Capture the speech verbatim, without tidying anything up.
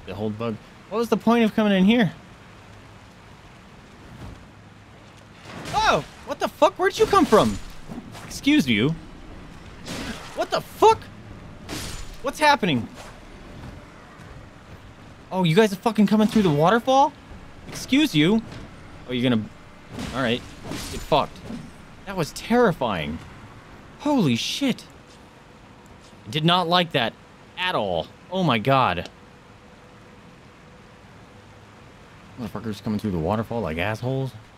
the hold bug. What was the point of coming in here? Oh, what the fuck? Where'd you come from? Excuse you. What the fuck? What's happening? Oh, you guys are fucking coming through the waterfall? Excuse you. Oh, you're gonna... Alright. Get fucked. That was terrifying. Holy shit. I did not like that at all. Oh my god. Motherfuckers coming through the waterfall like assholes.